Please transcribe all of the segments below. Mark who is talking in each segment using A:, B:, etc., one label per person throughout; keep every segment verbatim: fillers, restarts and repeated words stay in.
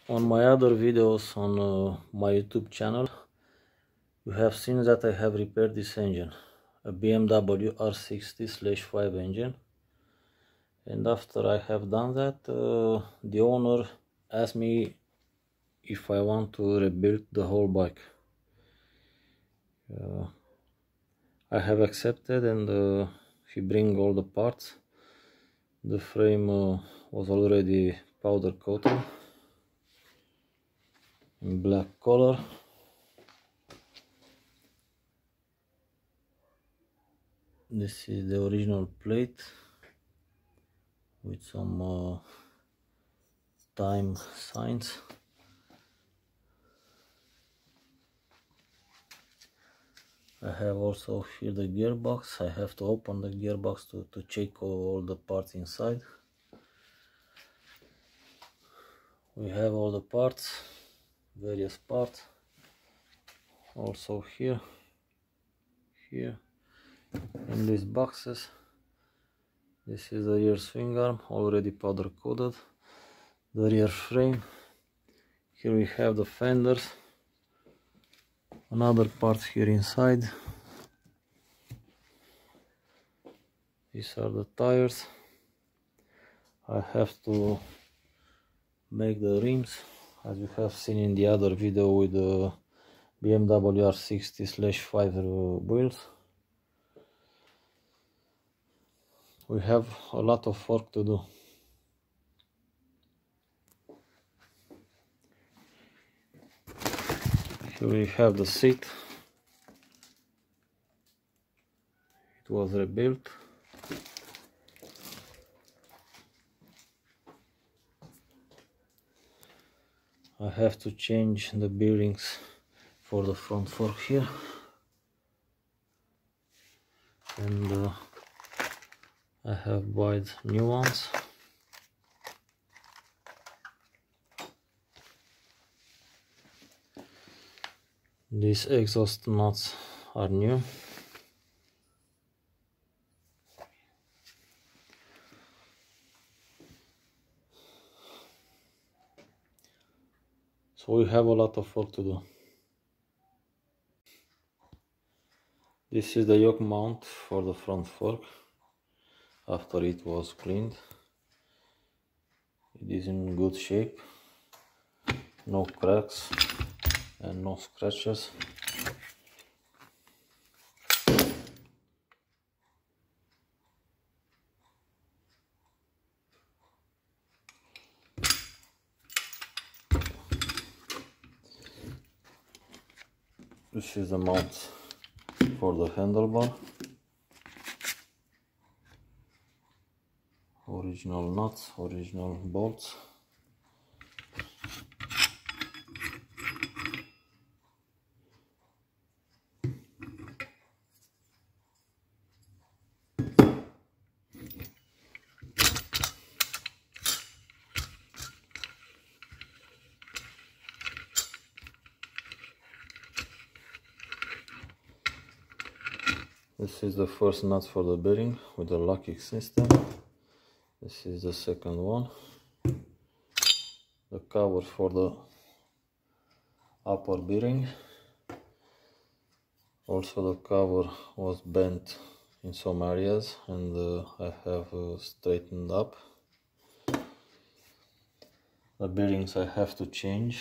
A: On my other videos on uh, my YouTube channel, you have seen that I have repaired this engine, a B M W R sixty slash five engine. And after I have done that, uh, the owner asked me if I want to rebuild the whole bike. Uh, I have accepted, and uh, he bring all the parts. The frame uh, was already powder coated in black color. This is the original plate with some uh, time signs. I have also here the gearbox. I have to open the gearbox to, to check all the parts inside. We have all the parts, various parts, also here, here, in these boxes. This is the rear swing arm, already powder coated. The rear frame. Here we have the fenders. Another part here inside. These are the tires. I have to make the rims, as you have seen in the other video with the B M W R sixty slash five wheels. We have a lot of work to do. Here we have the seat. It was rebuilt. I have to change the bearings for the front fork here, and uh, I have bought new ones. These exhaust nuts are new. So we have a lot of work to do. This is the yoke mount for the front fork after it was cleaned. It is in good shape, no cracks and no scratches. This is the mount for the handlebar. Original nuts, original bolts. This is the first nut for the bearing with the locking system. This is the second one. The cover for the upper bearing. Also the cover was bent in some areas, and uh, I have uh, straightened up. The bearings I have to change.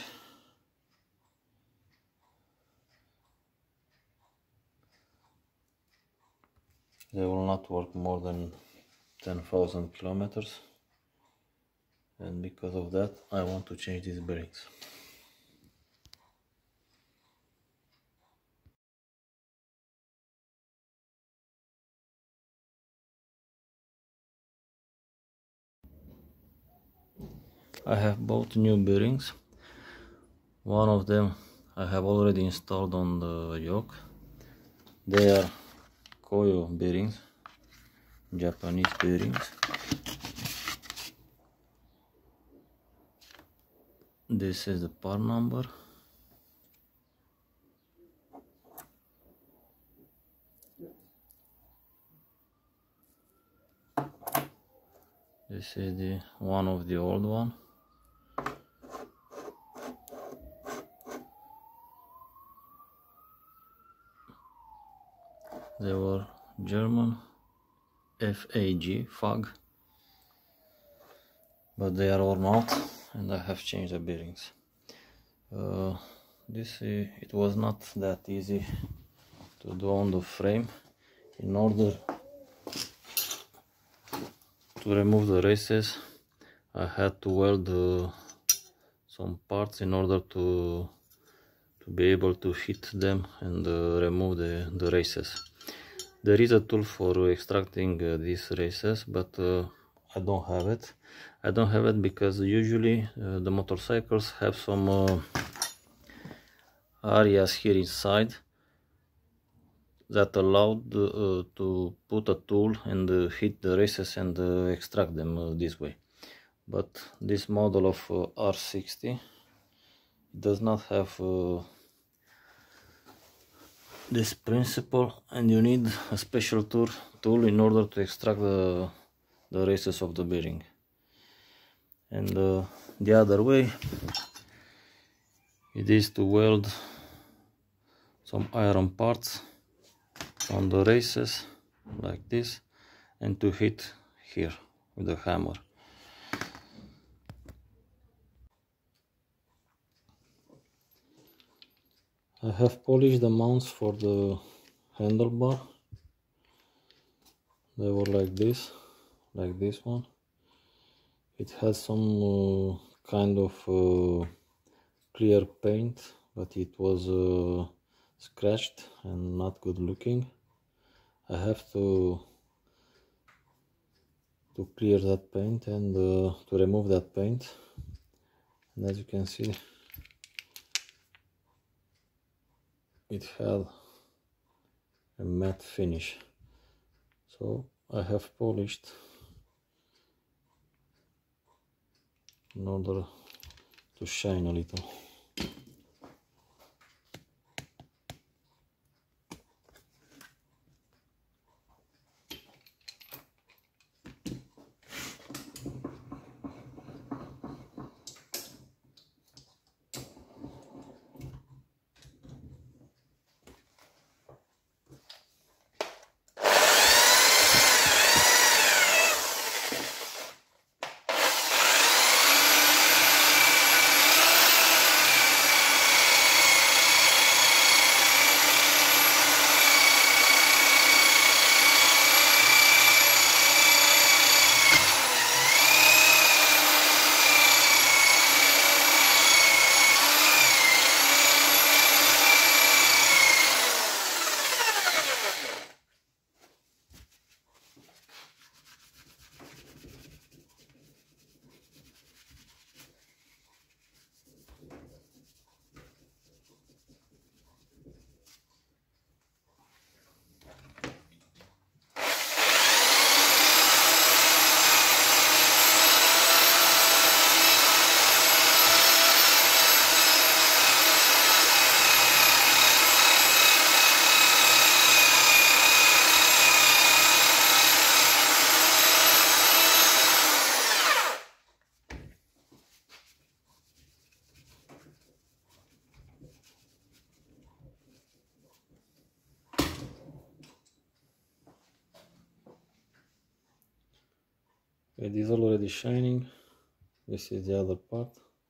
A: They will not work more than ten thousand kilometers, and because of that I want to change these bearings. I have both new bearings. One of them I have already installed on the yoke. They are Koyo bearings, Japanese bearings. This is the part number. This is the one of the old one. They were German, F A G, F A G, but they are worn out and I have changed the bearings. Uh, this uh, it was not that easy to do on the frame. In order to remove the races, I had to weld uh, some parts in order to to be able to hit them and uh, remove the, the races. There is a tool for extracting uh, these races, but uh, I don't have it. I don't have it because usually uh, the motorcycles have some uh, areas here inside that allowed uh, to put a tool and uh, hit the races and uh, extract them uh, this way. But this model of uh, R sixty does not have uh, this principle, and you need a special tool tool in order to extract the, the races of the bearing. And uh, the other way, it is to weld some iron parts on the races like this and to hit here with a hammer. I have polished the mounts for the handlebar. They were like this, like this one. It has some uh, kind of uh, clear paint, but it was uh, scratched and not good looking. I have to to clear that paint and uh, to remove that paint. And as you can see, it had a matte finish. So I have polished in order to shine a little. It is already shining. This is the other part.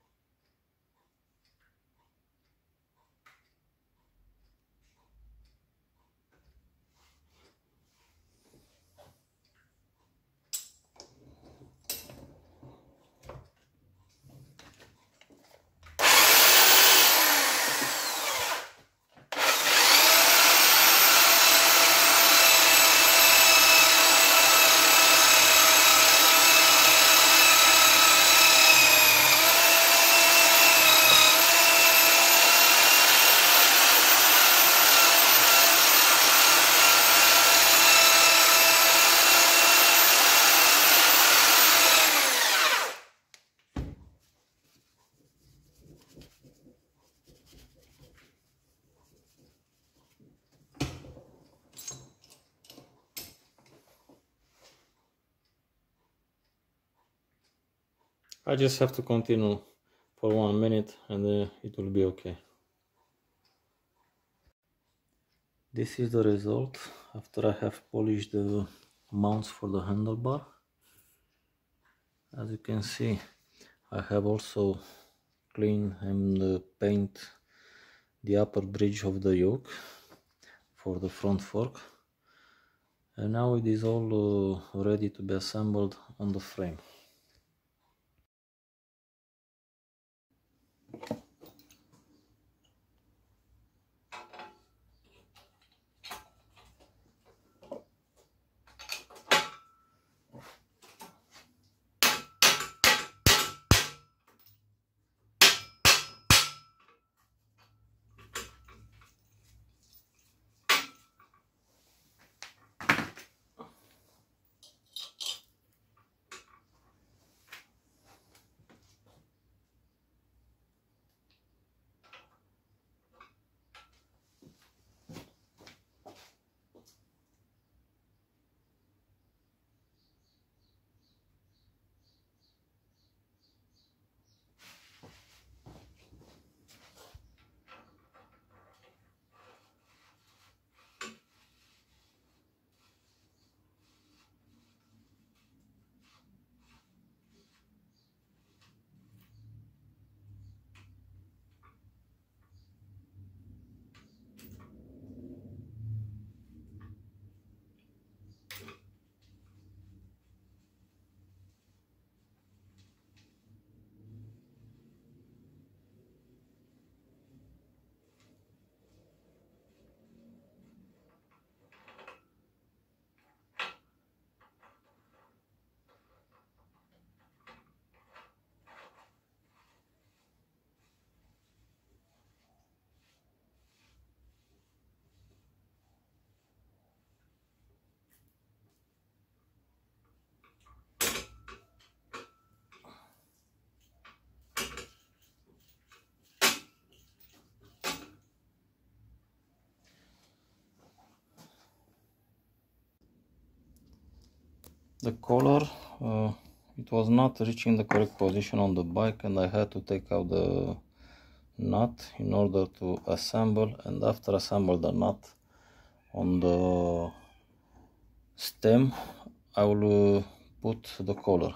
A: I just have to continue for one minute and uh, it will be okay. This is the result after I have polished the mounts for the handlebar. As you can see, I have also cleaned and uh, paint the upper bridge of the yoke for the front fork, and now it is all uh, ready to be assembled on the frame. The collar, uh, it was not reaching the correct position on the bike, and I had to take out the nut in order to assemble, and after assemble the nut on the stem, I will uh, put the collar.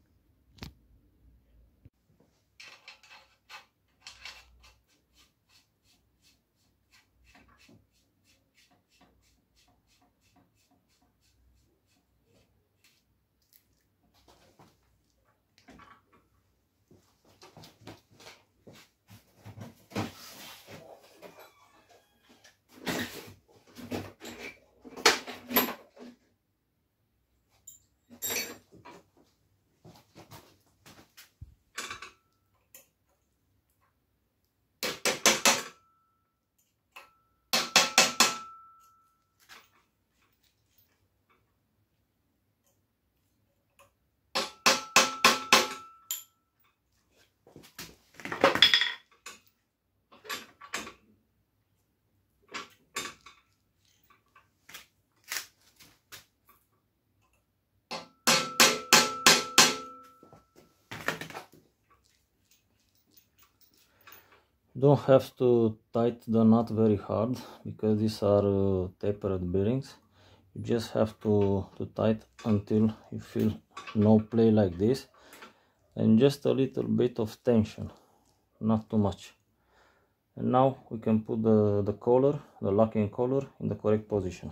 A: Don't have to tighten the nut very hard because these are uh, tapered bearings. You just have to, to tighten until you feel no play like this, and just a little bit of tension, not too much. And now we can put the, the collar, the locking collar, in the correct position.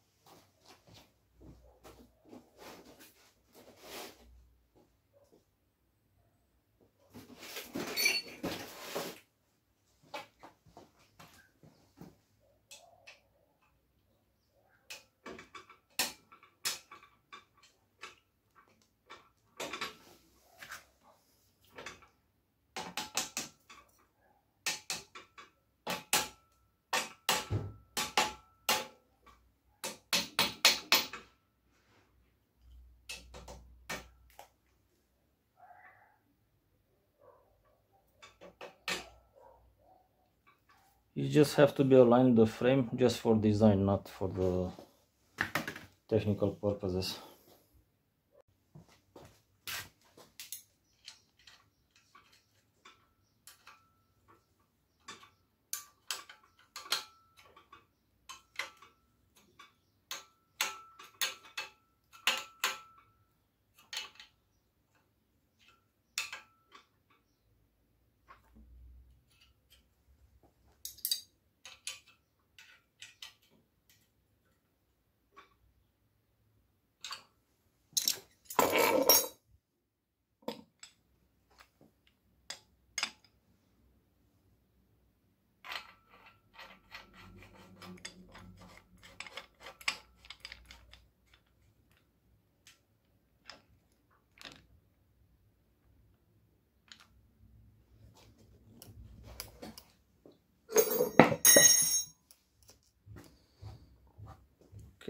A: You just have to be aligned with the frame just for design, not for the technical purposes.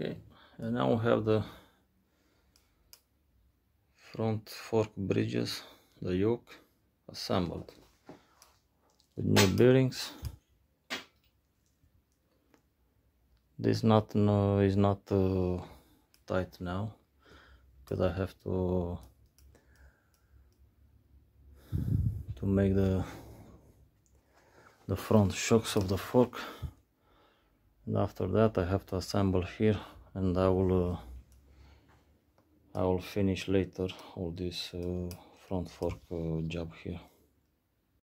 A: Okay, and now we have the front fork bridges, the yoke assembled with new bearings. This knot no, is not uh, tight now because I have to to make the the front shocks of the fork, and after that I have to assemble here, and I will uh, I will finish later all this uh, front fork uh, job here.